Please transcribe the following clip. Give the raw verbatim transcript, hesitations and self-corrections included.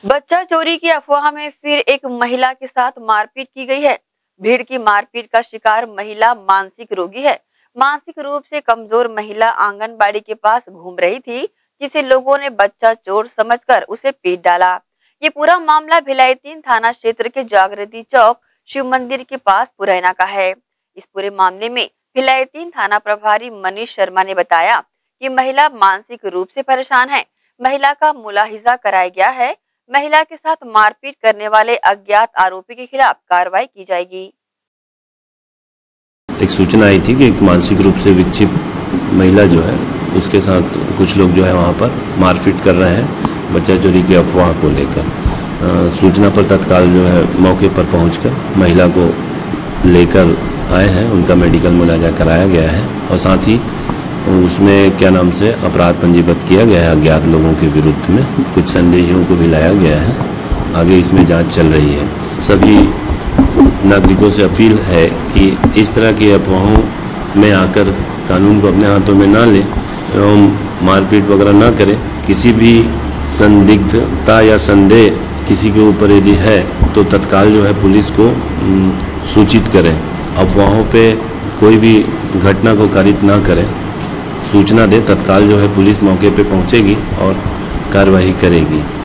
बच्चा चोरी की अफवाह में फिर एक महिला के साथ मारपीट की गई है। भीड़ की मारपीट का शिकार महिला मानसिक रोगी है। मानसिक रूप से कमजोर महिला आंगनबाड़ी के पास घूम रही थी, जिसे लोगों ने बच्चा चोर समझकर उसे पीट डाला। ये पूरा मामला भिलाई तीन थाना क्षेत्र के जागृति चौक शिव मंदिर के पास पुरैना का है। इस पूरे मामले में भिलाई तीन थाना प्रभारी मनीष शर्मा ने बताया कि महिला मानसिक रूप से परेशान है। महिला का मुलाहिजा कराया गया है। महिला के साथ मारपीट करने वाले अज्ञात आरोपी के खिलाफ कार्रवाई की जाएगी। एक सूचना आई थी कि एक मानसिक रूप से विक्षिप्त महिला जो है उसके साथ कुछ लोग जो है वहाँ पर मारपीट कर रहे हैं बच्चा चोरी की अफवाह को लेकर। सूचना पर तत्काल जो है मौके पर पहुंचकर महिला को लेकर आए हैं, उनका मेडिकल मुआयना कराया गया है और साथ ही उसमें क्या नाम से अपराध पंजीबद्ध किया गया है अज्ञात लोगों के विरुद्ध में। कुछ संदेहियों को भी लाया गया है। आगे इसमें जांच चल रही है। सभी नागरिकों से अपील है कि इस तरह की अफवाहों में आकर कानून को अपने हाथों में ना लें एवं मारपीट वगैरह ना करें। किसी भी संदिग्धता या संदेह किसी के ऊपर यदि है तो तत्काल जो है पुलिस को सूचित करें। अफवाहों पे कोई भी घटना को कारित ना करें, सूचना दे, तत्काल जो है पुलिस मौके पे पहुंचेगी और कार्रवाई करेगी।